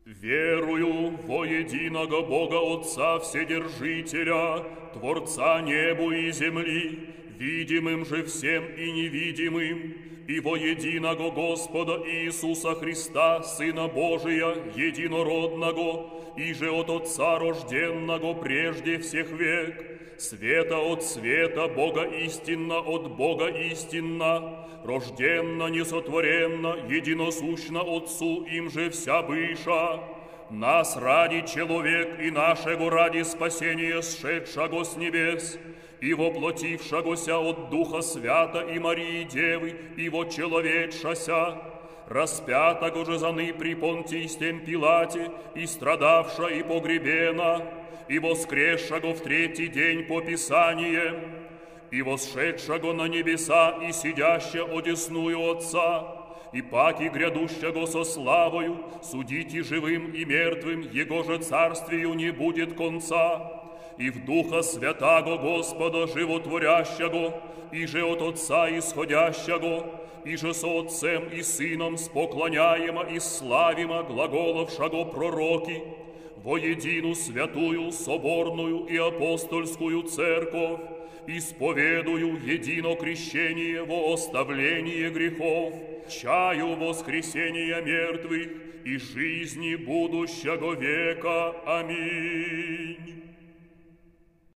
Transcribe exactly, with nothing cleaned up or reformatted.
Верую во единого Бога Отца Вседержителя, Творца небу и земли, видимым же всем и невидимым, и во единого Господа Иисуса Христа, Сына Божия, единородного, и же от Отца рожденного прежде всех век, света от света, Бога истинно от Бога истинно, рожденно, несотворенно, единосущно Отцу, им же вся быша. Нас ради человек и нашего ради спасения сшедшего с небес, и воплотившегося от Духа Свята и Марии Девы, и вочеловечася, распятого же заны при Понтийстем Пилате, и страдавша и погребена, и воскресшего в третий день по Писаниям, и восшедшего на небеса, и сидящего одесную Отца, и паки грядущего со славою, судите живым и мертвым, Его же царствию не будет конца, и в Духа Святаго Господа животворящего, и же от Отца исходящего, и же со Отцем и Сыном споклоняемо и славимо глаголовшего пророки, во едину святую, соборную и апостольскую церковь, исповедую едино крещение во оставление грехов, чаю воскресения мертвых и жизни будущего века. Аминь.